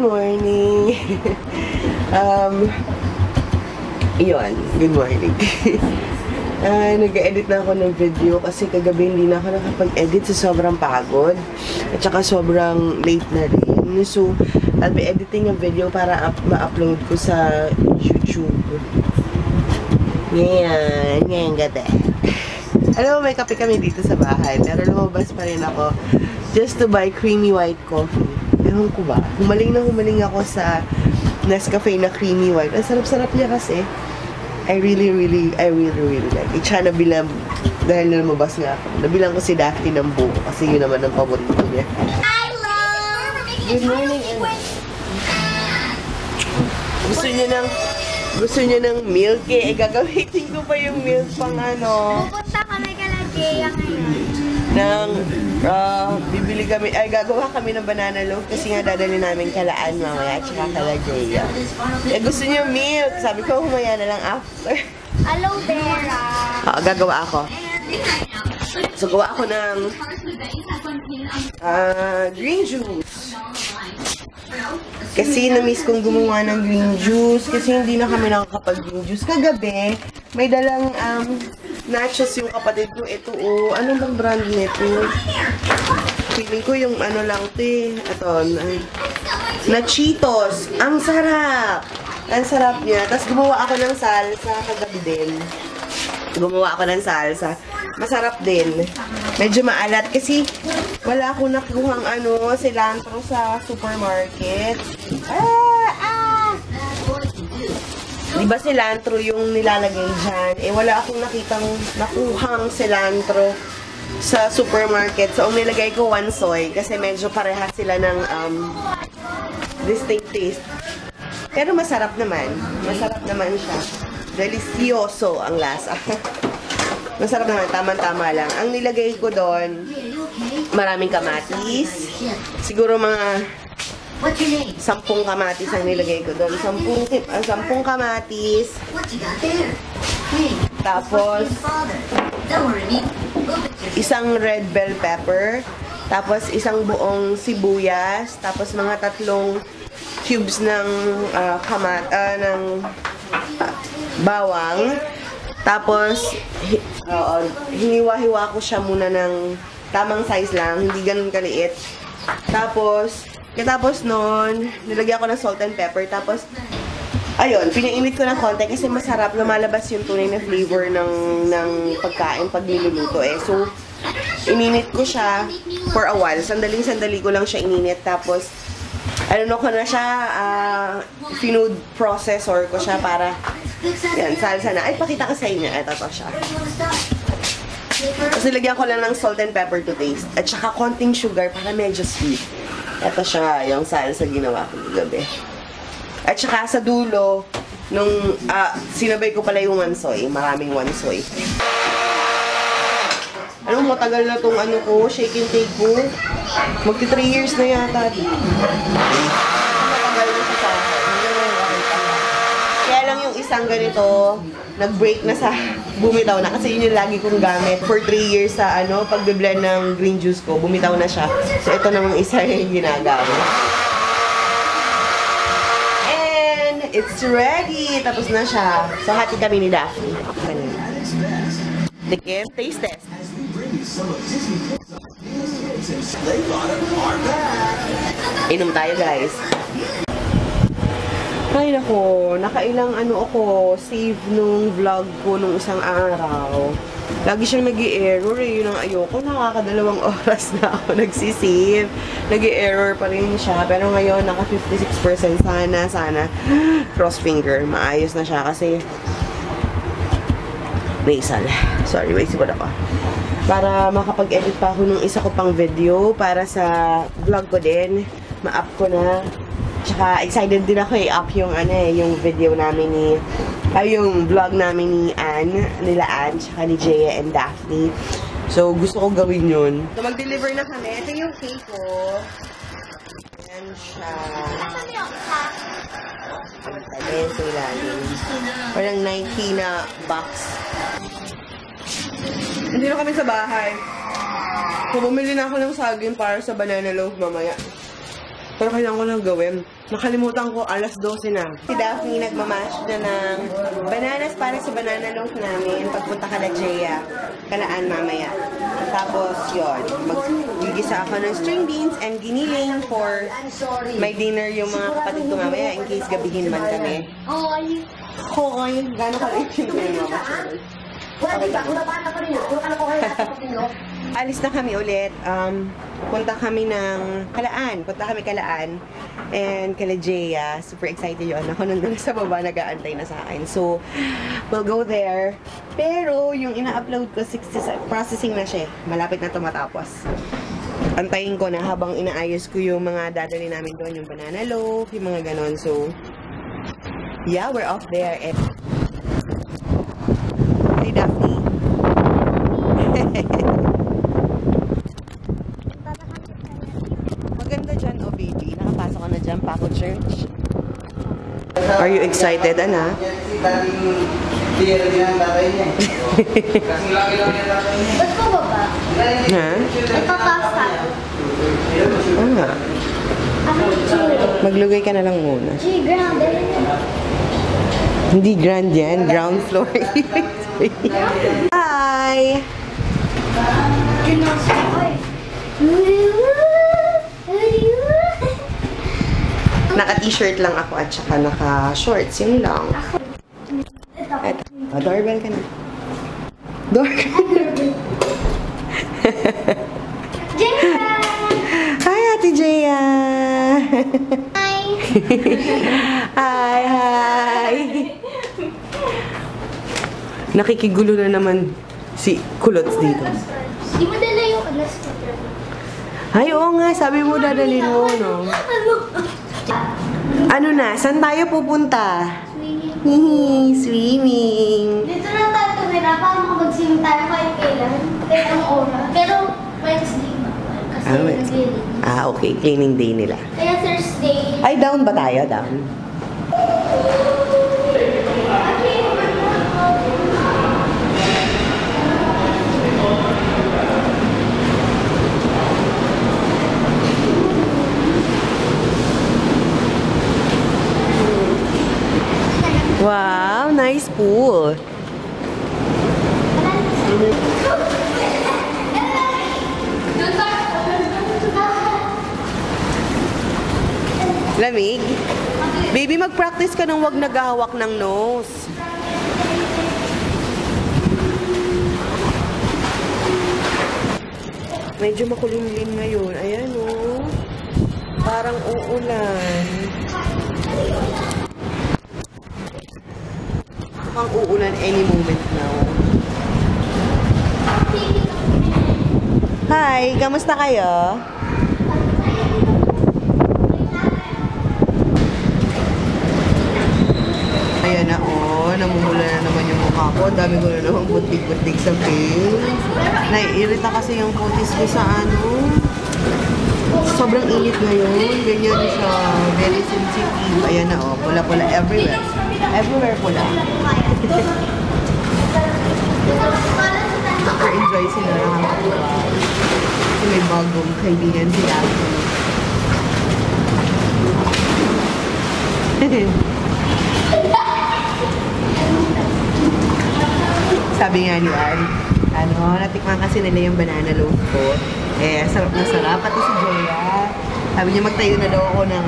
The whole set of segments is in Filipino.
morning. Iyon, good morning. Nag-edit na ako ng video kasi kagabi hindi na ako nakapag-edit sa sobrang pagod. At saka sobrang late na rin. So, I'll be editing a video para ma-upload ko sa YouTube. Ngayon gabi. Alam mo, may kape kami dito sa bahay. Pero lumabas pa rin ako just to buy creamy white coffee. Ewan ko ba? Humaling ako sa Nescafe na creamy white. Ang sarap-sarap niya kasi. I really like it. Siya nabilang, dahil na lumabas nga ako, nabilang ko si Daphne ng buo kasi yun naman ang paborito niya. Good morning, Gusto niya ng milk eh. Gagamitin ko pa yung milk pang ano. Pupunta kami kala Jaya ngayon. Bibili kami, gagawa kami ng banana loaf kasi nga dadali namin kalaan mamaya at saka kala Jaya. Gusto niyo milk. Sabi ko, humaya na lang after. Aloe vera. Gagawa ako. So, gawa ako ng green juice. Kasi na-miss kong gumawa ng green juice kasi hindi na kami nakakapag-green juice. Kagabi, may dalang nachos yung kapatid ko. Ito, anong bang brand nito? Feeling ko yung ano lang ito eh. Ito, na Cheetos. Ang sarap! Ang sarap niya. Tapos gumawa ako ng salsa kagabi din. Masarap din. Medyo maalat kasi wala akong nakuhang cilantro sa supermarket. Diba cilantro yung nilalagay dyan? Wala akong nakuhang cilantro sa supermarket. So, ang nilagay ko one soy kasi medyo pareha sila ng distinct taste. Pero masarap naman. Masarap naman siya. Delicioso ang lasa. Masarap naman. Tama-tama lang. Ang nilagay ko doon, maraming kamatis. Siguro mga 10 kamatis ang nilagay ko doon. 10 kamatis. Tapos, isang red bell pepper. Tapos, isang buong sibuyas. Tapos, mga 3 cubes ng bawang. Tapos, hiniwa-hiwa ko siya muna ng tamang size lang. Hindi ganun kaliit. Tapos nun, nilagyan ko ng salt and pepper. Tapos, ayun, pinainit ko ng konti kasi masarap. Lumalabas yung tunay na flavor ng pagkain pag niluluto eh. So, ininit ko siya for a while. Sandaling-sandali ko lang siya ininit. Tapos, ko na siya, food processor ko siya para, yan, salsa na. Ay, pakita ko sa inyo. Ito to siya. Tapos nilagyan ko lang ng salt and pepper to taste. At saka konting sugar para medyo sweet. Ito siya, yung salsa ginawa ko gabi. At saka sa dulo, nung sinabay ko pala yung one soy. Maraming one soy. Matagal na tong shake and take ko. Magti 3 years na yata. Matagal na siya sa akin. Kaya lang yung isang ganito, nag-break na bumitaw na. Kasi yun yung lagi kong gamit. For 3 years sa pag-blend ng green juice ko, bumitaw na siya. So, ito namang isa yung ginagamit. And, it's ready! Tapos na siya. So, hati kami ni Daphne. Tikim, taste test. Inom tayo, guys. Ay, nako. Nakailang save nung vlog ko nung isang araw. Lagi siyang nag-i-error eh. Yun ang ayoko. Nakakadalawang oras na ako nagsisave. Nag-i-error pa rin siya. Pero ngayon, naka 56%. Sana. Cross finger. Maayos na siya kasi nasal. Sorry, may sipon ako. Para makapag-edit pa ako nung isa ko pang video para sa vlog ko din. Ma-up ko na. Tsaka excited din ako i-up yung yung video namin yung vlog namin nila Ann, tsaka ni Jaya and Daphne. So, gusto ko gawin yun. So, mag-deliver na kami. Ito yung cake ko. Ayan siya. Ayan sa ilalim. Parang 90 na box. Hindi na kami sa bahay. So, bumili na ako ng saging para sa banana loaf mamaya. Pero kailangan ko lang gawin. Nakalimutan ko, alas 12 na. Si Daphne nagmamash na ng bananas para sa banana loaf namin. Pagpunta ka na Jaya, kalaan mamaya. Tapos, yun. Magigisa ako ng string beans and giniling for my dinner yung mga kapatid ko mamaya in case gabihin man kami. Hoy, gano'n ka rin yung mama. Alis na kami ulit. Punta kami Kalaan. And kala Jaya. Super excited yun. Ako nandun sa baba, nag-aantay na sa akin. So, we'll go there. Pero, yung ina-upload ko, 60 processing na siya. Malapit na ito matapos. Antayin ko na habang inaayos ko yung mga dadali namin doon. Yung banana loaf, yung mga ganon. So, yeah, we're off there. And hi, Daphne. Maganda dyan, oh baby. Nakapasok ka na dyan, Paco Church. Are you excited, Ana? Ba't ko ba ba? Ha? Ipapasa. Oo nga. Ano ito? Maglugay ka na lang muna. Gee, ground. Hindi grand yan. Ground floor. Hi! Naka-t-shirt lang ako at saka naka-shorts. Yun lang. Eto. Doorbell ka na. Doorbell. Jaya! Hi, Ate Jaya! Hi! Hi! Nakikigulo na naman si Kulots dito. Di mo dala yung alas ko. Ay, oo nga. Sabi mo dadalhin mo, no? Ano na? Saan tayo pupunta? Swimming. Hihi, swimming. Dito na tayo tumira para makapag-swimming tayo kahit kailan. Kahit ang oras. Pero Wednesday ba? Kasi naglilinis. Okay. Cleaning day nila. Kaya Thursday. Ay, down ba tayo? Down? Wow, nice pool. Lamig? Baby, mag-practice ka nang wag naghahawak ng nose. Medyo makulimlim ngayon. Ayan, oh. Parang uulan. Mukhang uulan any moment now. Hi, kamusta kayo? Ayan na, oh. Namumula na naman yung mukha ko. Dami ko na naman butik-butik sa face. Naiirita kasi yung kutis ko sa ano. Sobrang init ngayon. Ganyan siya. Very sensitive. Ayan na, oh. Pula-pula everywhere. Everywhere pula. Super enjoy sila. Nakakatuwa. Kasi may bagong kaibigan sila. Sabi nga ni Ann, natikman kasi nila yung banana loaf ko. Eh, sarap na sarap. Pati si Joya, sabi niya magtayo na daw ako ng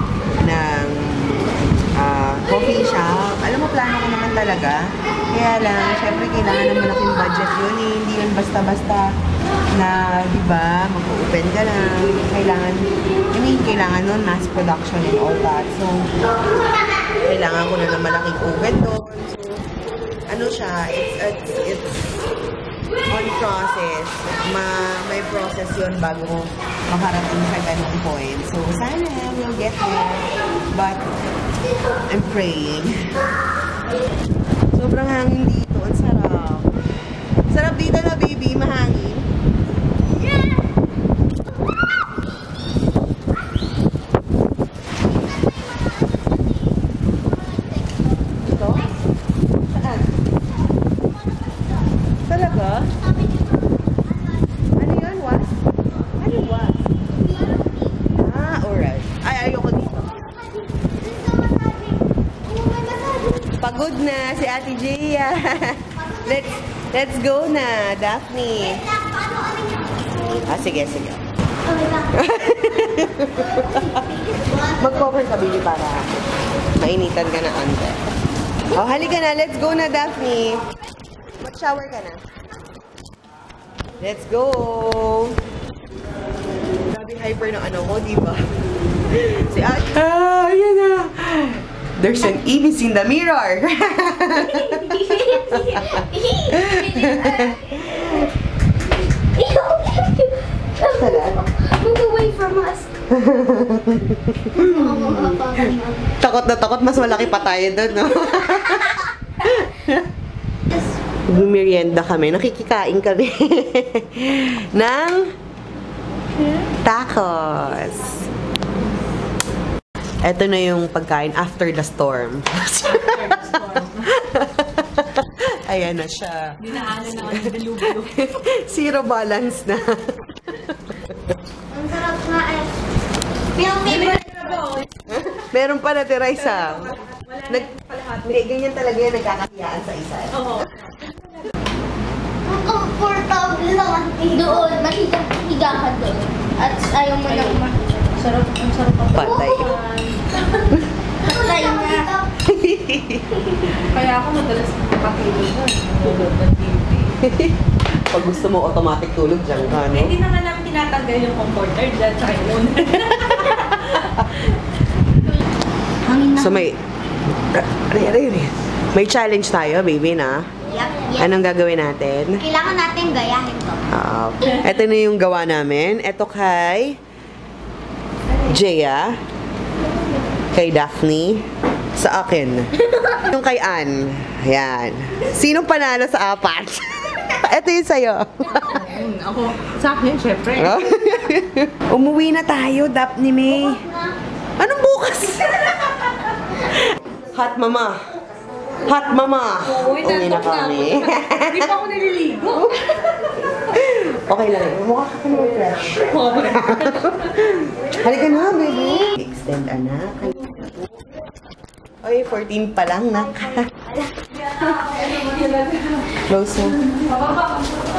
coffee shop. Alam mo, plano ko naman talaga. Kaya lang, syempre kailangan ng malaking budget yun eh. Hindi yun basta-basta na, di ba, mag-open ka lang. Kailangan nun mass production and all that. So, kailangan ko na ng malaking oven doon. So, ano siya, it's on process. May process yun bago makarating sa ganung point. So, sana we'll get there. But, I'm praying. Sobrang hangin dito. Ang sarap. Sarap dito na, baby. Mahangin. Yeah! Ito? Saan? Talaga? Ano yun? What? Ano what? Alright. Pagod na si Ate Jaya. Let's go na, Daphne. Sige. Mag-cover ka, baby, para mainitan ka na ante. Oh, halika na. Let's go na, Daphne. Mag-shower ka na. Let's go. Grabe hyper ng ano ko, diba? Si Ate. Ayan na. There's an ibis in the mirror. Move away from us. Takot na takot, mas malaki pa tayo doon, no? Bumerienda kami, nakikikain kami ng tacos. Ito na yung pagkain after the storm. Ayan na siya. Dinaanan na ang dalubo. Zero balance na. Ang sarap nga eh. Yung favorite. Meron pa natira isa. Ganyan talaga yan, nagkakasiyaan sa isa. Oo. Ang comfortable naman doon. Mahiga ka doon. At ayaw mo lang Sarap, ang sarap ang Patay. patay na. Kaya ako madalas nakakatulog na. Nanonood ng TV. Pag gusto mo automatic tulog dyan ka, no? Hindi naman namin tinatanggal yung comforter dyan sa yun. Hangin na. So may challenge tayo, baby, na. Yup. Anong gagawin natin? Kailangan natin gayahin to. Ito na yung gawa namin. Ito kay Jaya, kay Daphne, sa akin. Yung kay Ann. Ayan. Sinong panalo sa apat? Ito yung sa'yo. Ako, sa akin, syempre. Umuwi na tayo, Daphne May. Anong bukas? Hot mama. Hot mama. Uwi na kami. Hindi pa ako naliligo. Okay lang. Mukha ka naman fresh. Halika na, baby. Extend, anak. Oy, 14 pa lang, nak. Close mo.